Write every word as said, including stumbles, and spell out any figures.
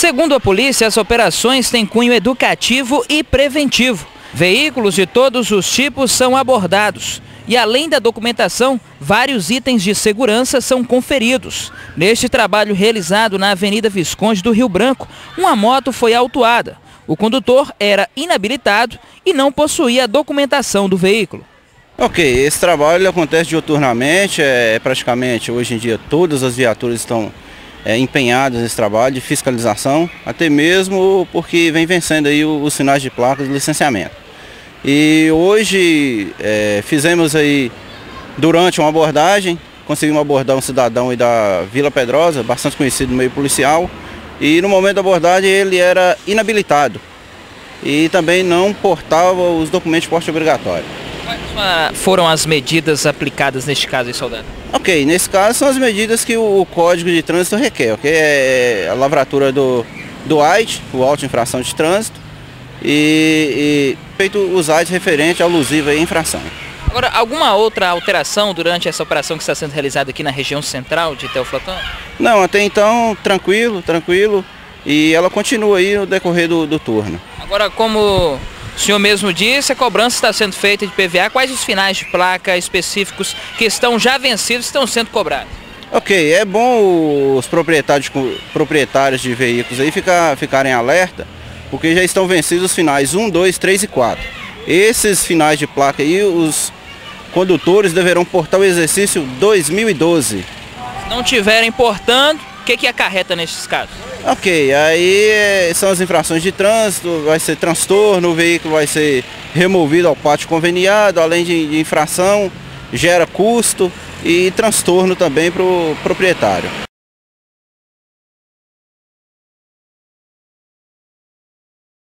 Segundo a polícia, as operações têm cunho educativo e preventivo. Veículos de todos os tipos são abordados. E além da documentação, vários itens de segurança são conferidos. Neste trabalho realizado na Avenida Visconde do Rio Branco, uma moto foi autuada. O condutor era inabilitado e não possuía a documentação do veículo. Ok, esse trabalho acontece diuturnamente, é, praticamente hoje em dia todas as viaturas estão é, empenhadas nesse trabalho de fiscalização, até mesmo porque vem vencendo aí os, os sinais de placas de licenciamento. E hoje é, fizemos aí, durante uma abordagem, conseguimos abordar um cidadão aí da Vila Pedrosa, bastante conhecido no meio policial, e no momento da abordagem ele era inabilitado e também não portava os documentos de porte obrigatório. Quais foram as medidas aplicadas neste caso aí, soldado? Ok, nesse caso são as medidas que o Código de Trânsito requer, ok? É a lavratura do, do A I T, o auto infração de trânsito, e, e feito os A I T referente ao alusivo à infração. Agora, alguma outra alteração durante essa operação que está sendo realizada aqui na região central de Teoflotão? Não, até então tranquilo, tranquilo, e ela continua aí no decorrer do, do turno. Agora, como o senhor mesmo disse, a cobrança está sendo feita de P V A. Quais os finais de placa específicos que estão já vencidos estão sendo cobrados? Ok, é bom os proprietários, proprietários de veículos aí ficar, ficarem alerta, porque já estão vencidos os finais um, dois, três e quatro. Esses finais de placa aí, os condutores deverão portar o exercício dois mil e doze. Se não tiverem portando, o que, que acarreta nesses casos? Ok, aí são as infrações de trânsito, vai ser transtorno, o veículo vai ser removido ao pátio conveniado, além de, de infração, gera custo e transtorno também para o proprietário.